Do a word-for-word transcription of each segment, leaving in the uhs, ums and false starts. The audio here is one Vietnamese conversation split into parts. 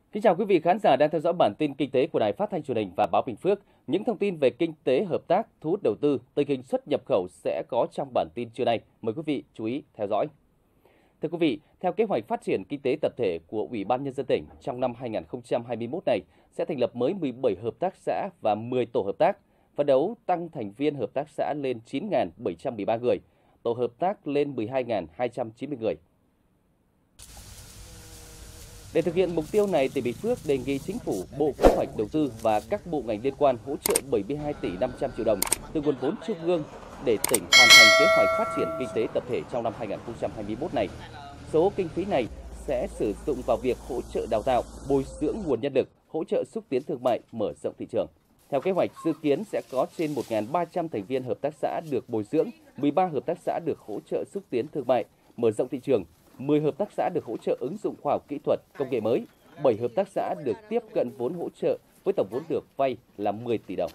Kính chào quý vị khán giả đang theo dõi bản tin kinh tế của Đài Phát thanh Truyền hình và Báo Bình Phước. Những thông tin về kinh tế, hợp tác, thu hút đầu tư, tình hình xuất nhập khẩu sẽ có trong bản tin trưa nay. Mời quý vị chú ý theo dõi. Thưa quý vị, theo kế hoạch phát triển kinh tế tập thể của Ủy ban Nhân dân tỉnh, trong năm hai nghìn không trăm hai mươi mốt này sẽ thành lập mới mười bảy hợp tác xã và mười tổ hợp tác, phấn đấu tăng thành viên hợp tác xã lên chín nghìn bảy trăm mười ba người, tổ hợp tác lên mười hai nghìn hai trăm chín mươi người. Để thực hiện mục tiêu này, tỉnh Bình Phước đề nghị Chính phủ, Bộ Kế hoạch Đầu tư và các bộ ngành liên quan hỗ trợ bảy mươi hai tỷ năm trăm triệu đồng từ nguồn vốn trung ương để tỉnh hoàn thành kế hoạch phát triển kinh tế tập thể trong năm hai nghìn không trăm hai mươi mốt này. Số kinh phí này sẽ sử dụng vào việc hỗ trợ đào tạo, bồi dưỡng nguồn nhân lực, hỗ trợ xúc tiến thương mại, mở rộng thị trường. Theo kế hoạch, dự kiến sẽ có trên một nghìn ba trăm thành viên hợp tác xã được bồi dưỡng, mười ba hợp tác xã được hỗ trợ xúc tiến thương mại, mở rộng thị trường, mười hợp tác xã được hỗ trợ ứng dụng khoa học kỹ thuật, công nghệ mới, bảy hợp tác xã được tiếp cận vốn hỗ trợ với tổng vốn được vay là mười tỷ đồng.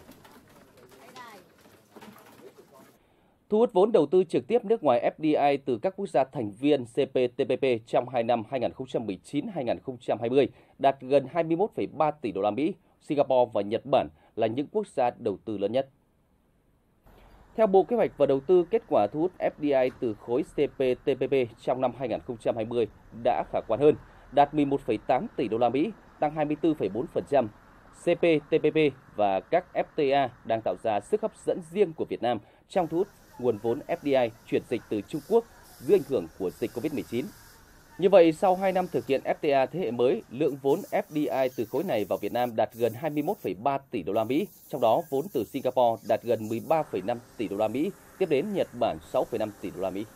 Thu hút vốn đầu tư trực tiếp nước ngoài ép đê i từ các quốc gia thành viên xê pê tê pê pê trong hai năm hai nghìn không trăm mười chín đến hai nghìn không trăm hai mươi đạt gần hai mươi mốt phẩy ba tỷ đô la Mỹ. Singapore và Nhật Bản là những quốc gia đầu tư lớn nhất. Theo Bộ Kế hoạch và Đầu tư, kết quả thu hút ép đê i từ khối xê pê tê pê pê trong năm hai nghìn không trăm hai mươi đã khả quan hơn, đạt mười một phẩy tám tỷ đô la Mỹ, tăng hai mươi tư phẩy bốn phần trăm. xê pê tê pê pê và các ép tê a đang tạo ra sức hấp dẫn riêng của Việt Nam trong thu hút nguồn vốn ép đê i chuyển dịch từ Trung Quốc dưới ảnh hưởng của dịch Covid mười chín. Như vậy, sau hai năm thực hiện ép tê a thế hệ mới, lượng vốn ép đê i từ khối này vào Việt Nam đạt gần hai mươi mốt phẩy ba tỷ đô la Mỹ, trong đó vốn từ Singapore đạt gần mười ba phẩy năm tỷ đô la Mỹ, tiếp đến Nhật Bản sáu phẩy năm tỷ đô la Mỹ.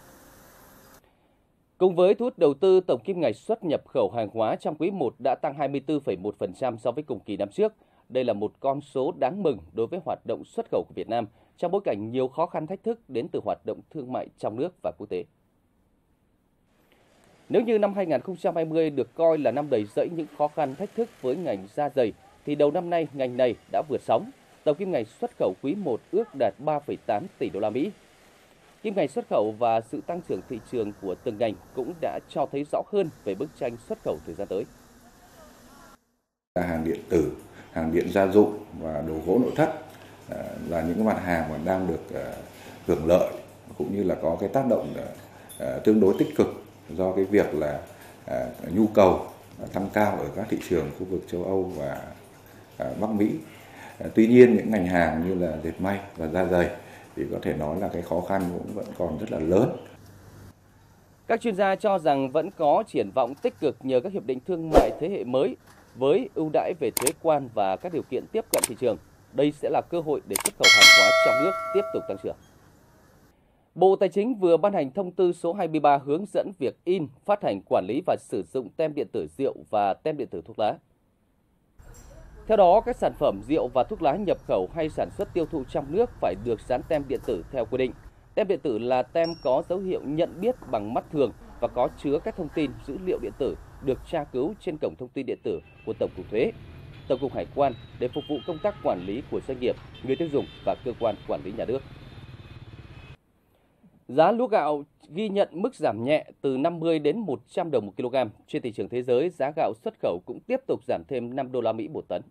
Cùng với thu hút đầu tư, tổng kim ngạch xuất nhập khẩu hàng hóa trong quý một đã tăng hai mươi tư phẩy một phần trăm so với cùng kỳ năm trước. Đây là một con số đáng mừng đối với hoạt động xuất khẩu của Việt Nam trong bối cảnh nhiều khó khăn thách thức đến từ hoạt động thương mại trong nước và quốc tế. Nếu như năm hai nghìn không trăm hai mươi được coi là năm đầy rẫy những khó khăn thách thức với ngành da giày, thì đầu năm nay ngành này đã vượt sóng. Tổng kim ngạch xuất khẩu quý một ước đạt ba phẩy tám tỷ đô la Mỹ. Kim ngạch xuất khẩu và sự tăng trưởng thị trường của từng ngành cũng đã cho thấy rõ hơn về bức tranh xuất khẩu thời gian tới. Hàng điện tử, hàng điện gia dụng và đồ gỗ nội thất là những mặt hàng mà đang được hưởng lợi cũng như là có cái tác động tương đối tích cực do cái việc là nhu cầu tăng cao ở các thị trường khu vực châu Âu và Bắc Mỹ. Tuy nhiên những ngành hàng như là dệt may và da giày thì có thể nói là cái khó khăn cũng vẫn còn rất là lớn. Các chuyên gia cho rằng vẫn có triển vọng tích cực nhờ các hiệp định thương mại thế hệ mới với ưu đãi về thuế quan và các điều kiện tiếp cận thị trường. Đây sẽ là cơ hội để xuất khẩu hàng hóa trong nước tiếp tục tăng trưởng. Bộ Tài chính vừa ban hành thông tư số hai mươi ba hướng dẫn việc in, phát hành, quản lý và sử dụng tem điện tử rượu và tem điện tử thuốc lá. Theo đó, các sản phẩm rượu và thuốc lá nhập khẩu hay sản xuất tiêu thụ trong nước phải được dán tem điện tử theo quy định. Tem điện tử là tem có dấu hiệu nhận biết bằng mắt thường và có chứa các thông tin dữ liệu điện tử được tra cứu trên cổng thông tin điện tử của Tổng cục Thuế, Tổng cục Hải quan để phục vụ công tác quản lý của doanh nghiệp, người tiêu dùng và cơ quan quản lý nhà nước. Giá lúa gạo ghi nhận mức giảm nhẹ từ năm mươi đến một trăm đồng một kg. Trên thị trường thế giới, giá gạo xuất khẩu cũng tiếp tục giảm thêm năm đô la Mỹ một tấn.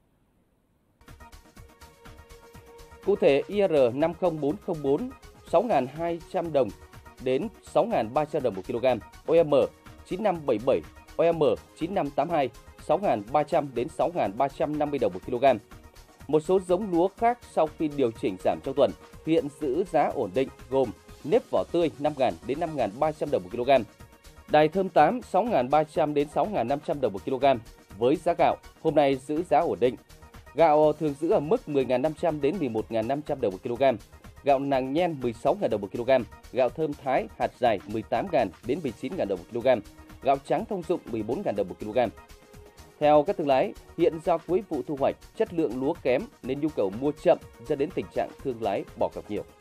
Cụ thể, i rờ năm không bốn không bốn sáu nghìn hai trăm đồng đến sáu nghìn ba trăm đồng một kg, o em chín năm bảy bảy, o em chín năm tám hai sáu nghìn ba trăm đến sáu nghìn ba trăm năm mươi đồng một kg. Một số giống lúa khác sau khi điều chỉnh giảm trong tuần hiện giữ giá ổn định gồm nếp vỏ tươi năm nghìn đến năm nghìn ba trăm đồng một kg, đài thơm tám sáu nghìn ba trăm đến sáu nghìn năm trăm đồng một kg. Với giá gạo, hôm nay giữ giá ổn định. Gạo thường giữ ở mức mười nghìn năm trăm đến mười một nghìn năm trăm đồng một kg. Gạo nàng nhen mười sáu nghìn đồng một kg, gạo thơm Thái hạt dài mười tám nghìn đến mười chín nghìn đồng một kg, gạo trắng thông dụng mười bốn nghìn đồng một kg. Theo các thương lái, hiện do cuối vụ thu hoạch, chất lượng lúa kém nên nhu cầu mua chậm dẫn đến tình trạng thương lái bỏ cọc nhiều.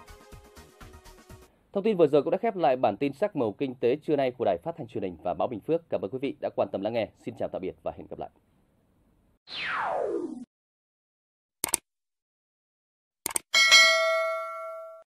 Thông tin vừa rồi cũng đã khép lại bản tin sắc màu kinh tế trưa nay của Đài Phát thanh Truyền hình và Báo Bình Phước. Cảm ơn quý vị đã quan tâm lắng nghe. Xin chào tạm biệt và hẹn gặp lại.